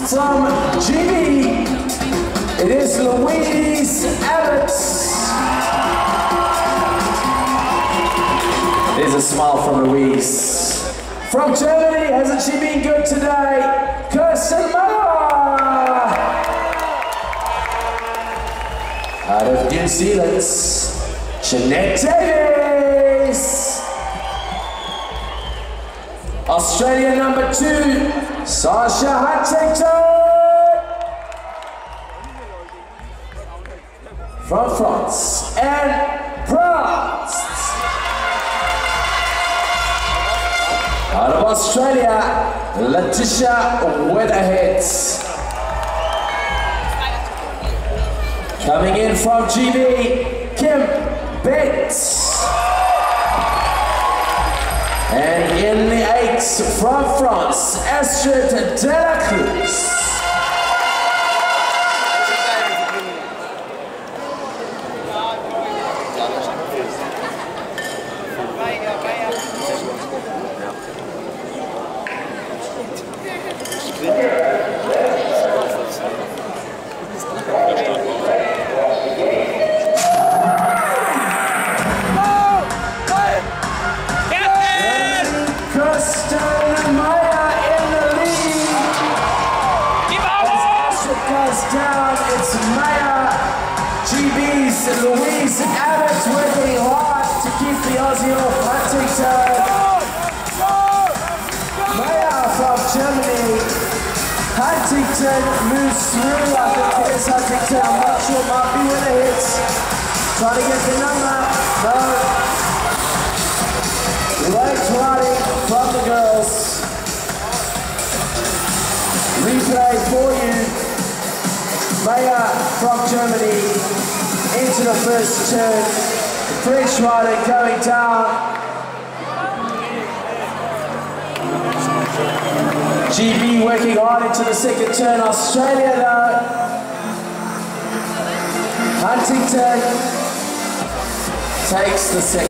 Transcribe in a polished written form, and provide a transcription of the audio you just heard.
From GB, it is Louise Abbott. There's a smile from Louise. From Germany, hasn't she been good today? Kirsten Miller. Out of New Zealand, Jeanette Davis. Australia number 2, Sasha Huntington. From France, and France. Out of Australia, Letitia Weatherhead. Coming in from GB, Kim Bates. And in the 8 from France, Astrid Delacruz. Down, it's Maya, GB's Louise Abbott working hard to keep the Aussie off Huntington. Maya from Germany. Huntington moves through. I think it is Huntington. I'm not sure, might be with the hits. Trying to get the number. No. Late riding from the girls. Replay for you. Maya from Germany into the first turn. French rider going down. GB working hard into the second turn. Australia though. Huntington takes the second.